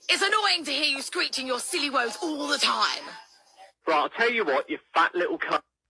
It's annoying to hear you screeching your silly woes all the time. Right, I'll tell you what, you fat little cunt.